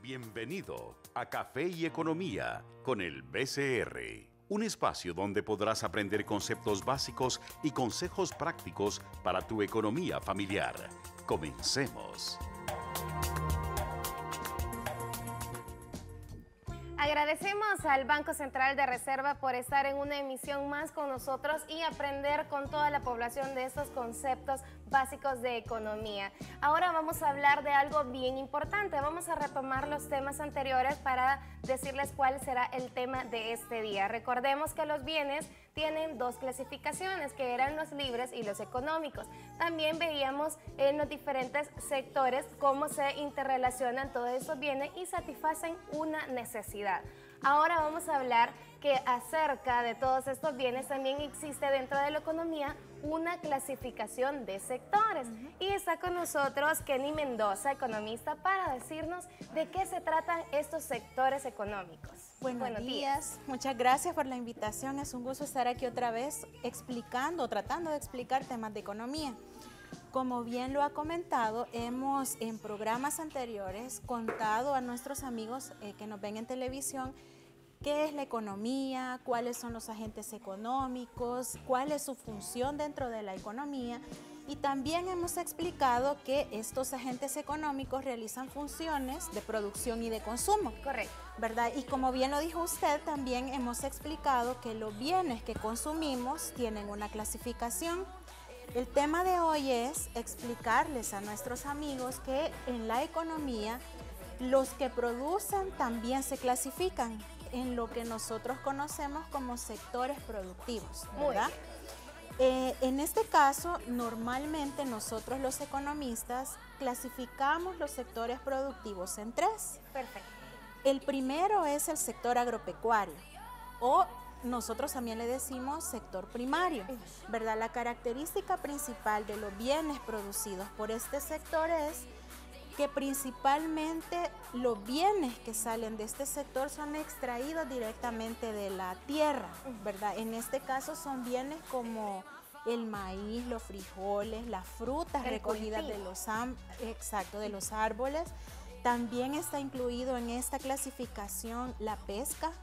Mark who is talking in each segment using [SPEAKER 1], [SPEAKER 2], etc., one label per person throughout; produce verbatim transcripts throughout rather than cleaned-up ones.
[SPEAKER 1] Bienvenido a Café y Economía con el B C R, un espacio donde podrás aprender conceptos básicos y consejos prácticos para tu economía familiar. Comencemos.
[SPEAKER 2] Agradecemos al Banco Central de Reserva por estar en una emisión más con nosotros y aprender con toda la población de estos conceptos básicos de economía. Ahora vamos a hablar de algo bien importante. Vamos a retomar los temas anteriores para decirles cuál será el tema de este día. Recordemos que los bienes tienen dos clasificaciones, que eran los libres y los económicos. También veíamos en los diferentes sectores cómo se interrelacionan todos esos bienes y satisfacen una necesidad. Ahora vamos a hablar que acerca de todos estos bienes también existe dentro de la economía una clasificación de sectores. Uh-huh. Y está con nosotros Kenny Mendoza, economista, para decirnos de qué se tratan estos sectores económicos.
[SPEAKER 3] Buenos, Buenos días. días, muchas gracias por la invitación. Es un gusto estar aquí otra vez explicando, tratando de explicar temas de economía. Como bien lo ha comentado, hemos en programas anteriores contado a nuestros amigos eh, que nos ven en televisión qué es la economía, cuáles son los agentes económicos, cuál es su función dentro de la economía, y también hemos explicado que estos agentes económicos realizan funciones de producción y de consumo.
[SPEAKER 2] Correcto.
[SPEAKER 3] ¿Verdad? Y como bien lo dijo usted, también hemos explicado que los bienes que consumimos tienen una clasificación. El tema de hoy es explicarles a nuestros amigos que en la economía los que producen también se clasifican en lo que nosotros conocemos como sectores productivos, ¿verdad? Eh, en este caso, normalmente nosotros los economistas clasificamos los sectores productivos en tres.
[SPEAKER 2] Perfecto.
[SPEAKER 3] El primero es el sector agropecuario, o nosotros también le decimos sector primario, ¿verdad? La característica principal de los bienes producidos por este sector es que principalmente los bienes que salen de este sector son extraídos directamente de la tierra, ¿verdad? En este caso son bienes como el maíz, los frijoles, las frutas el recogidas de los, exacto, de los árboles. También está incluido en esta clasificación la pesca,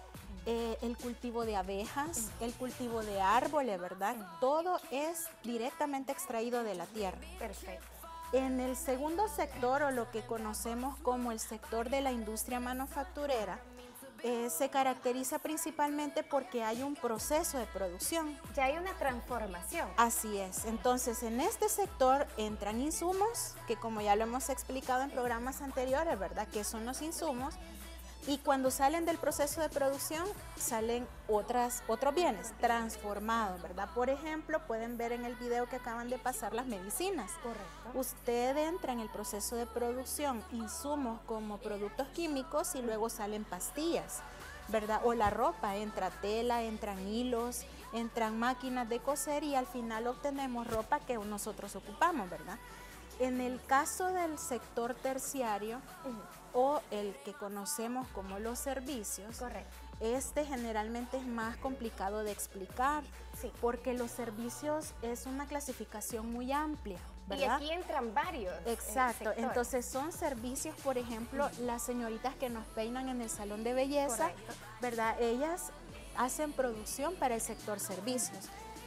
[SPEAKER 3] eh, el cultivo de abejas, el cultivo de árboles, ¿verdad? Todo es directamente extraído de la tierra.
[SPEAKER 2] Perfecto.
[SPEAKER 3] En el segundo sector, o lo que conocemos como el sector de la industria manufacturera, eh, se caracteriza principalmente porque hay un proceso de producción.
[SPEAKER 2] Ya hay una transformación.
[SPEAKER 3] Así es. Entonces, en este sector entran insumos, que como ya lo hemos explicado en programas anteriores, ¿verdad? ¿Qué son los insumos? Y cuando salen del proceso de producción, salen otras, otros bienes transformados, ¿verdad? Por ejemplo, pueden ver en el video que acaban de pasar las medicinas.
[SPEAKER 2] Correcto.
[SPEAKER 3] Usted entra en el proceso de producción, insumos como productos químicos y luego salen pastillas, ¿verdad? O la ropa, entra tela, entran hilos, entran máquinas de coser y al final obtenemos ropa que nosotros ocupamos, ¿verdad? En el caso del sector terciario, uh-huh, o el que conocemos como los servicios,
[SPEAKER 2] correcto,
[SPEAKER 3] este generalmente es más complicado de explicar,
[SPEAKER 2] sí,
[SPEAKER 3] porque los servicios es una clasificación muy amplia, ¿verdad?
[SPEAKER 2] Y aquí entran varios.
[SPEAKER 3] Exacto, entonces son servicios, por ejemplo, uh-huh, las señoritas que nos peinan en el salón de belleza, correcto, ¿verdad? Ellas hacen producción para el sector servicios.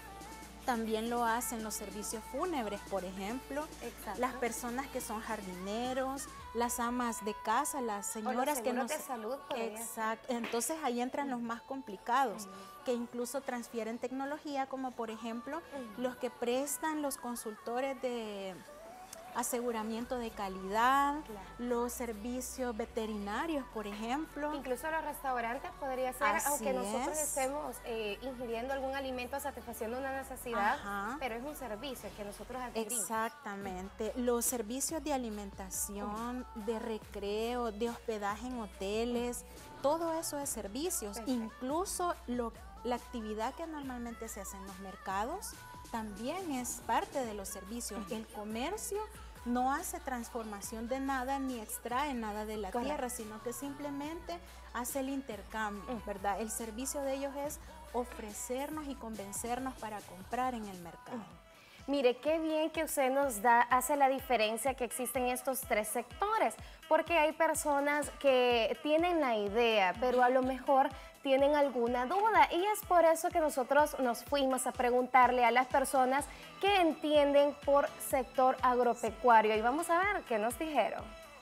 [SPEAKER 3] También lo hacen los servicios fúnebres, por ejemplo.
[SPEAKER 2] Exacto.
[SPEAKER 3] Las personas que son jardineros, las amas de casa, las señoras que nos...
[SPEAKER 2] de salud.
[SPEAKER 3] Exacto. Entonces ahí entran los más complicados, uh-huh, que incluso transfieren tecnología, como por ejemplo, uh-huh, los que prestan los consultores de aseguramiento de calidad, claro, los servicios veterinarios, por ejemplo.
[SPEAKER 2] Incluso los restaurantes podría ser,
[SPEAKER 3] así
[SPEAKER 2] aunque nosotros
[SPEAKER 3] es,
[SPEAKER 2] estemos eh, ingiriendo algún alimento satisfaciendo una necesidad, ajá, pero es un servicio que nosotros adquirimos.
[SPEAKER 3] Exactamente. Los servicios de alimentación, uh-huh, de recreo, de hospedaje en hoteles, uh-huh, todo eso es servicios. Perfecto. Incluso lo, la actividad que normalmente se hace en los mercados también es parte de los servicios. Uh-huh. El comercio no hace transformación de nada ni extrae nada de la Correcto. Tierra, sino que simplemente hace el intercambio, uh-huh, ¿verdad? El servicio de ellos es ofrecernos y convencernos para comprar en el mercado. Uh-huh.
[SPEAKER 2] Mire, qué bien que usted nos da, hace la diferencia que existen estos tres sectores, porque hay personas que tienen la idea, pero a lo mejor tienen alguna duda, y es por eso que nosotros nos fuimos a preguntarle a las personas que entienden por sector agropecuario, y vamos a ver qué nos dijeron.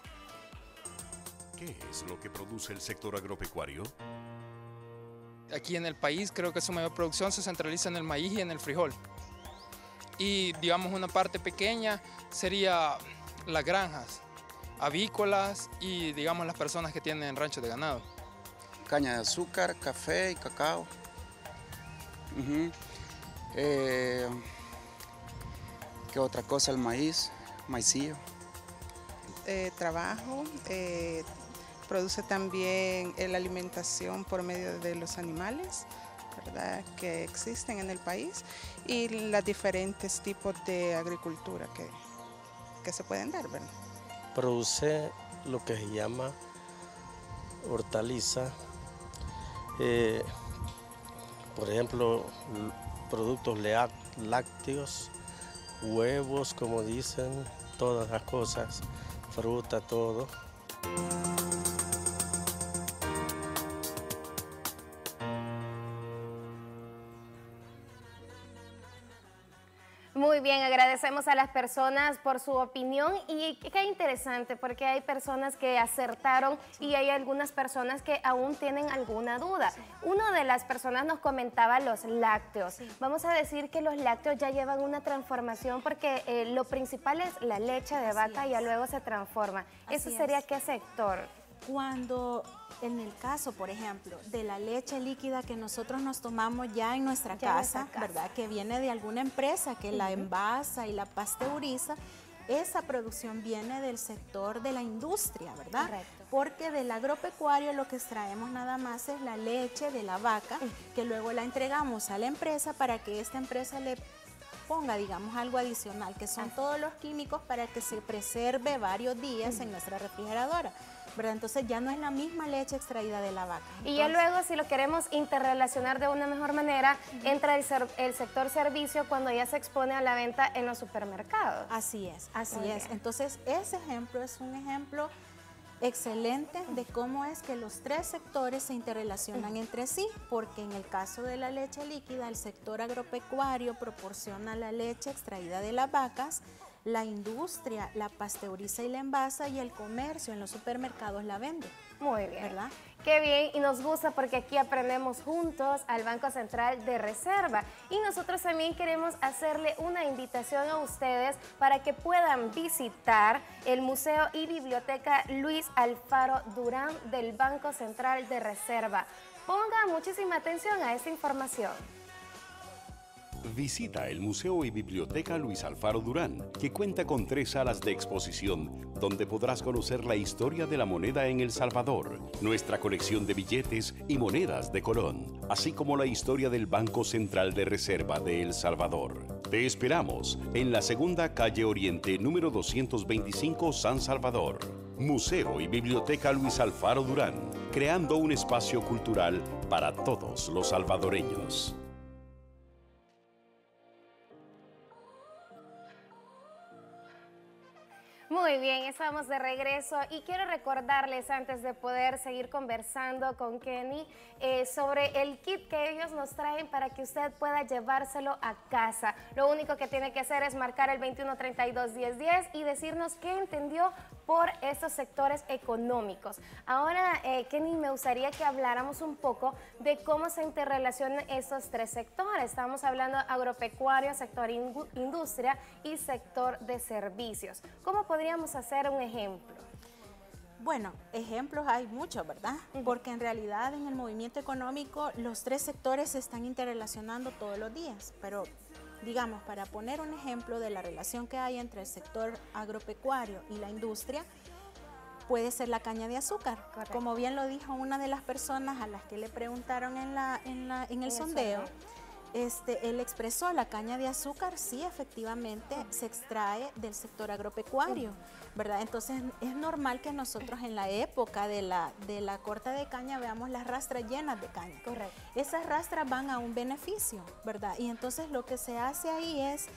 [SPEAKER 1] ¿Qué es lo que produce el sector agropecuario?
[SPEAKER 4] Aquí en el país creo que su mayor producción se centraliza en el maíz y en el frijol. Y digamos una parte pequeña sería las granjas avícolas y digamos las personas que tienen ranchos de ganado.
[SPEAKER 5] Caña de azúcar, café y cacao. Uh-huh. eh, ¿Qué otra cosa? El maíz, maicillo.
[SPEAKER 6] Eh, trabajo, eh, produce también la alimentación por medio de los animales, ¿verdad?, que existen en el país, y los diferentes tipos de agricultura que, que se pueden dar, ¿verdad?
[SPEAKER 7] Produce lo que se llama hortaliza, eh, por ejemplo, productos lácteos, huevos, como dicen, todas las cosas, fruta, todo.
[SPEAKER 2] Muy bien, agradecemos a las personas por su opinión, y qué interesante porque hay personas que acertaron y hay algunas personas que aún tienen alguna duda. Una de las personas nos comentaba los lácteos. Vamos a decir que los lácteos ya llevan una transformación porque eh, lo principal es la leche de vaca y ya luego se transforma. ¿Eso sería qué sector?
[SPEAKER 3] Cuando en el caso, por ejemplo, de la leche líquida que nosotros nos tomamos ya en nuestra, ya casa, nuestra casa, ¿verdad?, que viene de alguna empresa que uh-huh. la envasa y la pasteuriza, esa producción viene del sector de la industria, ¿verdad? Correcto. Porque del agropecuario lo que extraemos nada más es la leche de la vaca, uh-huh. que luego la entregamos a la empresa para que esta empresa le ponga, digamos, algo adicional, que son todos los químicos para que se preserve varios días uh-huh. en nuestra refrigeradora, ¿verdad? Entonces ya no es la misma leche extraída de la vaca. Entonces,
[SPEAKER 2] y ya luego, si lo queremos interrelacionar de una mejor manera, uh-huh. entra el, ser, el sector servicio cuando ya se expone a la venta en los supermercados.
[SPEAKER 3] Así es, así Muy es. Bien. Entonces ese ejemplo es un ejemplo excelente de cómo es que los tres sectores se interrelacionan uh-huh. entre sí, porque en el caso de la leche líquida, el sector agropecuario proporciona la leche extraída de las vacas, la industria la pasteuriza y la envasa, y el comercio en los supermercados la vende.
[SPEAKER 2] Muy bien,
[SPEAKER 3] ¿verdad?
[SPEAKER 2] Qué bien, y nos gusta porque aquí aprendemos juntos al Banco Central de Reserva, y nosotros también queremos hacerle una invitación a ustedes para que puedan visitar el Museo y Biblioteca Luis Alfaro Durán del Banco Central de Reserva. Ponga muchísima atención a esta información.
[SPEAKER 1] Visita el Museo y Biblioteca Luis Alfaro Durán, que cuenta con tres salas de exposición, donde podrás conocer la historia de la moneda en El Salvador, nuestra colección de billetes y monedas de Colón, así como la historia del Banco Central de Reserva de El Salvador. Te esperamos en la segunda calle Oriente, número doscientos veinticinco, San Salvador. Museo y Biblioteca Luis Alfaro Durán, creando un espacio cultural para todos los salvadoreños.
[SPEAKER 2] Muy bien, estamos de regreso y quiero recordarles, antes de poder seguir conversando con Kenny, eh, sobre el kit que ellos nos traen para que usted pueda llevárselo a casa. Lo único que tiene que hacer es marcar el veintiuno treinta y dos diez diez y decirnos qué entendió por estos sectores económicos. Ahora, eh, Kenny, me gustaría que habláramos un poco de cómo se interrelacionan estos tres sectores. Estamos hablando agropecuario, sector industria y sector de servicios. ¿Cómo podríamos hacer un ejemplo?
[SPEAKER 3] Bueno, ejemplos hay muchos, ¿verdad? Uh-huh. Porque en realidad en el movimiento económico los tres sectores se están interrelacionando todos los días, pero digamos, para poner un ejemplo de la relación que hay entre el sector agropecuario y la industria, puede ser la caña de azúcar. Correcto. Como bien lo dijo una de las personas a las que le preguntaron en, la, en, la, en el en sondeo, Este, él expresó, la caña de azúcar sí efectivamente uh-huh. se extrae del sector agropecuario, uh-huh. ¿verdad? Entonces es normal que nosotros en la época de la, de la corta de caña veamos las rastras llenas de caña. Correcto. Esas rastras van a un beneficio, ¿verdad? Y entonces lo que se hace ahí es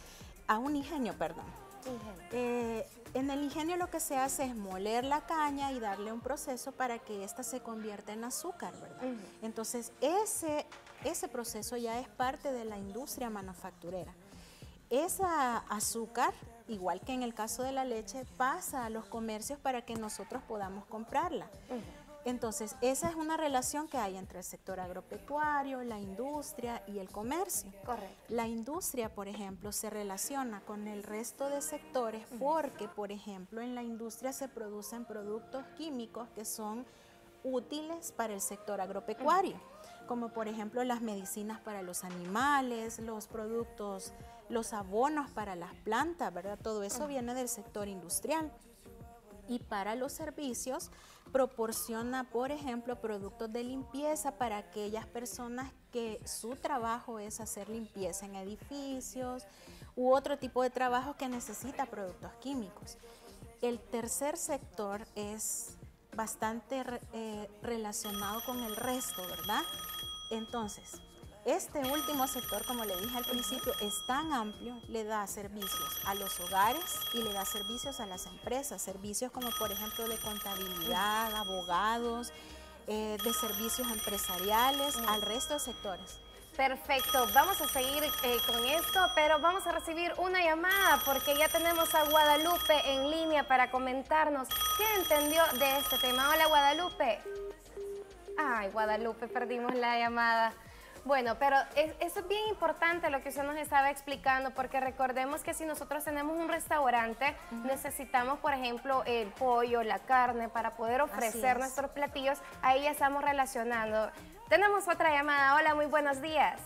[SPEAKER 3] a un ingenio, perdón.
[SPEAKER 2] Ingenio.
[SPEAKER 3] Eh, en el ingenio lo que se hace es moler la caña y darle un proceso para que ésta se convierta en azúcar, ¿verdad? Uh-huh. Entonces, ese, ese proceso ya es parte de la industria manufacturera. Esa azúcar, igual que en el caso de la leche, pasa a los comercios para que nosotros podamos comprarla. Uh-huh. Entonces, esa es una relación que hay entre el sector agropecuario, la industria y el comercio.
[SPEAKER 2] Correcto.
[SPEAKER 3] La industria, por ejemplo, se relaciona con el resto de sectores porque, por ejemplo, en la industria se producen productos químicos que son útiles para el sector agropecuario, como por ejemplo las medicinas para los animales, los productos, los abonos para las plantas, ¿verdad? Todo eso viene del sector industrial. Y para los servicios proporciona, por ejemplo, productos de limpieza para aquellas personas que su trabajo es hacer limpieza en edificios u otro tipo de trabajo que necesita productos químicos. El tercer sector es bastante eh, relacionado con el resto, ¿verdad? Entonces, este último sector, como le dije al principio, es tan amplio, le da servicios a los hogares y le da servicios a las empresas, servicios como por ejemplo de contabilidad, abogados, eh, de servicios empresariales, al resto de sectores.
[SPEAKER 2] Perfecto, vamos a seguir eh, con esto, pero vamos a recibir una llamada porque ya tenemos a Guadalupe en línea para comentarnos qué entendió de este tema. Hola, Guadalupe. Ay, Guadalupe, perdimos la llamada. Bueno, pero es, eso es bien importante lo que usted nos estaba explicando, porque recordemos que si nosotros tenemos un restaurante, uh-huh. necesitamos, por ejemplo, el pollo, la carne, para poder ofrecer nuestros platillos. Ahí ya estamos relacionando. Tenemos otra llamada. Hola, muy buenos días.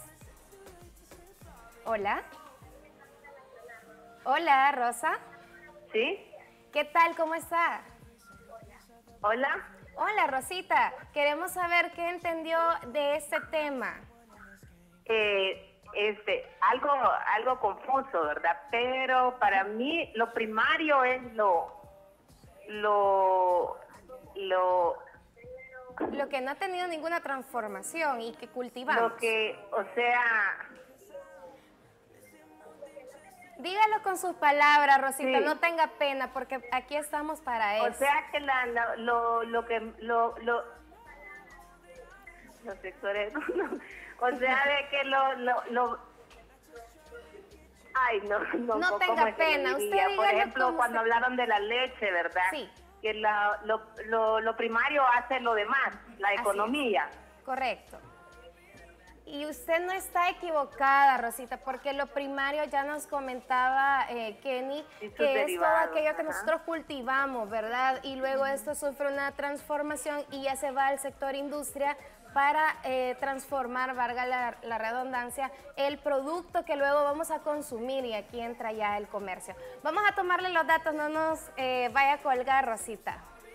[SPEAKER 2] Hola. Hola, Rosa.
[SPEAKER 8] ¿Sí?
[SPEAKER 2] ¿Qué tal? ¿Cómo está?
[SPEAKER 8] Hola.
[SPEAKER 2] Hola, Rosita. Queremos saber qué entendió de este tema.
[SPEAKER 8] Eh, este, algo, algo confuso, ¿verdad? Pero para mí lo primario es lo, lo, lo,
[SPEAKER 2] lo que no ha tenido ninguna transformación y que cultivamos.
[SPEAKER 8] Lo que, o sea,
[SPEAKER 2] dígalo con sus palabras, Rosita,
[SPEAKER 8] sí.
[SPEAKER 2] No tenga pena, porque aquí estamos para eso.
[SPEAKER 8] O sea que la, la, lo, lo que, lo, lo, los sectores, o sea de que lo, lo, lo ay, no, no,
[SPEAKER 2] no tenga pena, usted
[SPEAKER 8] por ejemplo, cuando usted... hablaron de la leche, ¿verdad?
[SPEAKER 2] Sí.
[SPEAKER 8] Que la, lo, lo, lo primario hace lo demás, la economía.
[SPEAKER 2] Correcto. Y usted no está equivocada, Rosita, porque lo primario ya nos comentaba eh, Kenny, que es todo aquello que ajá. nosotros cultivamos, ¿verdad? Y luego esto sufre una transformación y ya se va al sector industria para eh, transformar, valga la, la redundancia, el producto que luego vamos a consumir, y aquí entra ya el comercio. Vamos a tomarle los datos, no nos eh, vaya a colgar, Rosita.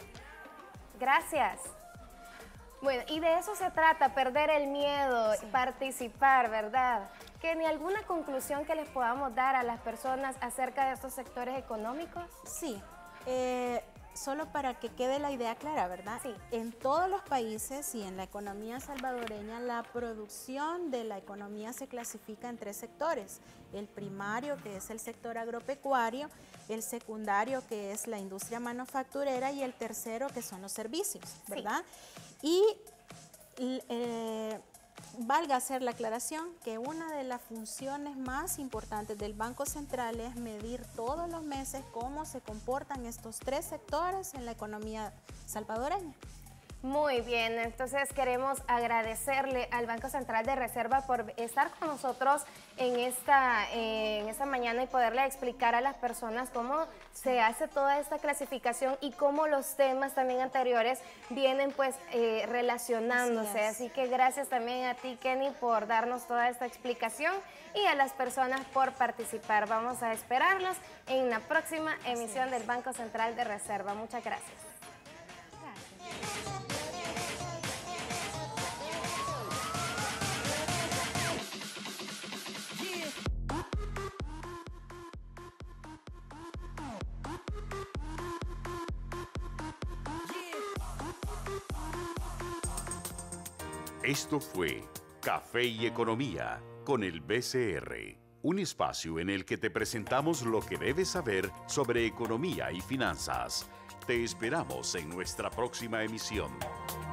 [SPEAKER 2] Gracias. Bueno, y de eso se trata, perder el miedo, sí. participar, ¿verdad? ¿Que ni alguna conclusión que les podamos dar a las personas acerca de estos sectores económicos?
[SPEAKER 3] Sí, eh, solo para que quede la idea clara, ¿verdad?
[SPEAKER 2] Sí.
[SPEAKER 3] En todos los países y en la economía salvadoreña, la producción de la economía se clasifica en tres sectores. El primario, que es el sector agropecuario, el secundario, que es la industria manufacturera, y el tercero, que son los servicios, ¿verdad? Sí. Y eh, valga hacer la aclaración que una de las funciones más importantes del Banco Central es medir todos los meses cómo se comportan estos tres sectores en la economía salvadoreña.
[SPEAKER 2] Muy bien, entonces queremos agradecerle al Banco Central de Reserva por estar con nosotros en esta, eh, en esta mañana y poderle explicar a las personas cómo se hace toda esta clasificación y cómo los temas también anteriores vienen pues eh, relacionándose. Así, Así que gracias también a ti, Kenny, por darnos toda esta explicación y a las personas por participar. Vamos a esperarlos en la próxima emisión del Banco Central de Reserva. Muchas gracias.
[SPEAKER 1] Esto fue Café y Economía con el B C R, un espacio en el que te presentamos lo que debes saber sobre economía y finanzas. Te esperamos en nuestra próxima emisión.